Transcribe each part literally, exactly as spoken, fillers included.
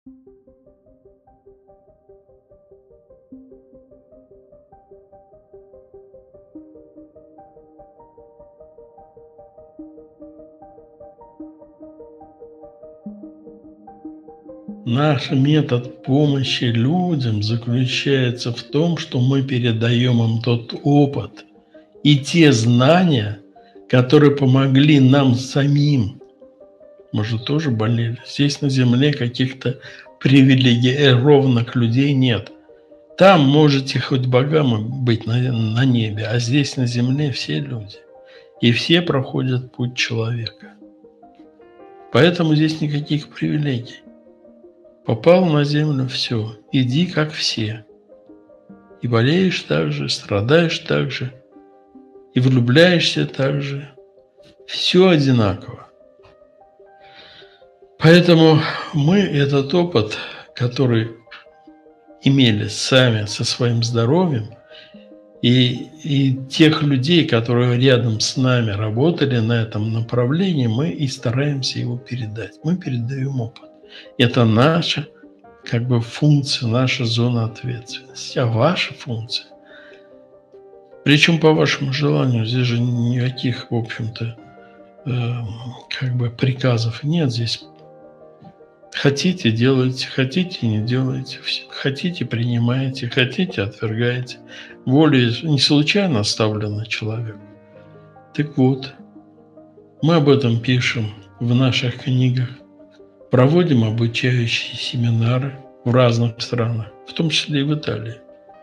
Наш метод помощи людям заключается в том, что мы передаем им тот опыт и те знания, которые помогли нам самим. Мы же тоже болели. Здесь на земле каких-то привилегированных людей нет. Там можете хоть богам быть на, на небе, а здесь на земле все люди. И все проходят путь человека. Поэтому здесь никаких привилегий. Попал на землю — все, иди как все. И болеешь так же, страдаешь так же, и влюбляешься так же. Все одинаково. Поэтому мы этот опыт, который имели сами со своим здоровьем, и, и тех людей, которые рядом с нами работали на этом направлении, мы и стараемся его передать. Мы передаем опыт. Это наша как бы функция, наша зона ответственности. А ваша функция, причем по вашему желанию, здесь же никаких, в общем-то, э, как бы приказов нет. Здесь хотите — делаете, хотите — не делаете, хотите — принимаете, хотите — отвергаете. Воля не случайно оставлена человеку. Так вот, мы об этом пишем в наших книгах. Проводим обучающие семинары в разных странах, в том числе и в Италии.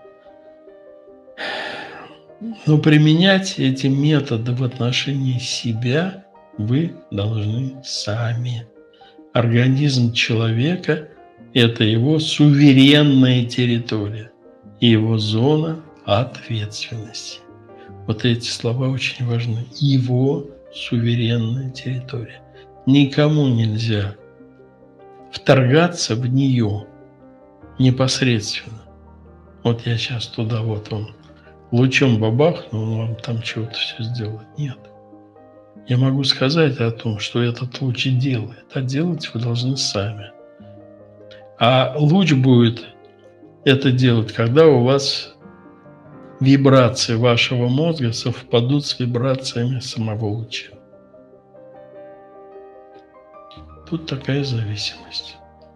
Но применять эти методы в отношении себя вы должны сами. Организм человека – это его суверенная территория и его зона ответственности. Вот эти слова очень важны. Его суверенная территория. Никому нельзя вторгаться в нее непосредственно. Вот я сейчас туда вот он лучом бабахнул, он вам там чего-то все сделает. Нет. Я могу сказать о том, что этот луч и делает, а делать вы должны сами. А луч будет это делать, когда у вас вибрации вашего мозга совпадут с вибрациями самого луча. Тут такая зависимость.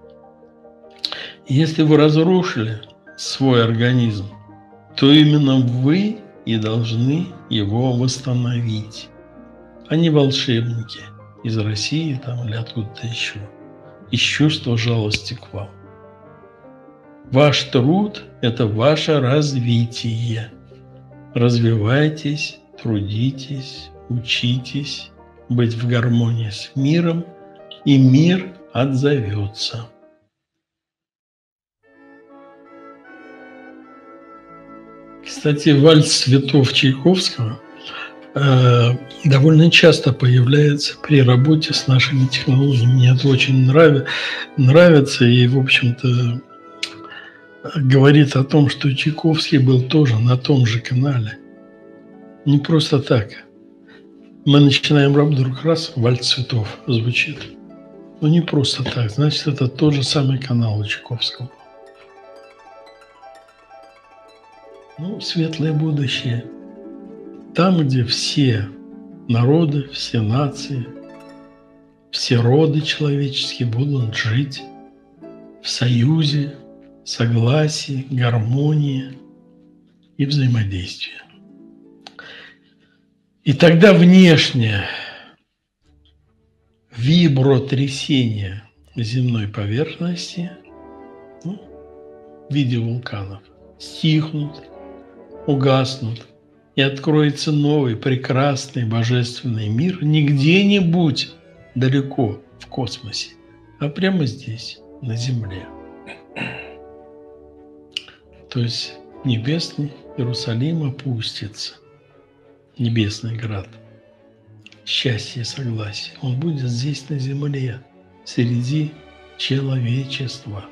Если вы разрушили свой организм, то именно вы и должны его восстановить, а не волшебники из России там, или откуда-то еще, из чувства жалости к вам. Ваш труд – это ваше развитие. Развивайтесь, трудитесь, учитесь быть в гармонии с миром, и мир отзовется. Кстати, вальс цветов Чайковского э, довольно часто появляется при работе с нашими технологиями. Мне это очень нрав... нравится и, в общем-то, говорит о том, что Чайковский был тоже на том же канале. Не просто так. Мы начинаем работать, вдруг раз, вальс цветов звучит. Ну, не просто так. Значит, это тот же самый канал у Чайковского. Ну, светлое будущее. Там, где все народы, все нации, все роды человеческие будут жить в союзе, согласии, гармонии и взаимодействии. И тогда внешнее вибротрясение земной поверхности, ну, в виде вулканов, стихнут, угаснут, и откроется новый, прекрасный, божественный мир не где-нибудь далеко в космосе, а прямо здесь, на Земле. То есть небесный Иерусалим опустится, небесный град, счастье и согласие. Он будет здесь, на Земле, среди человечества.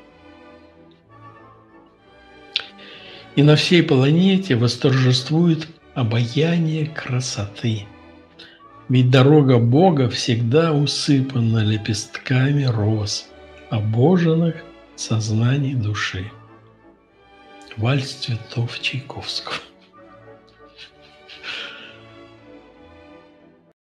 И на всей планете восторжествует обаяние красоты. Ведь дорога Бога всегда усыпана лепестками роз, обожженных сознаний души. Вальс цветов Чайковского.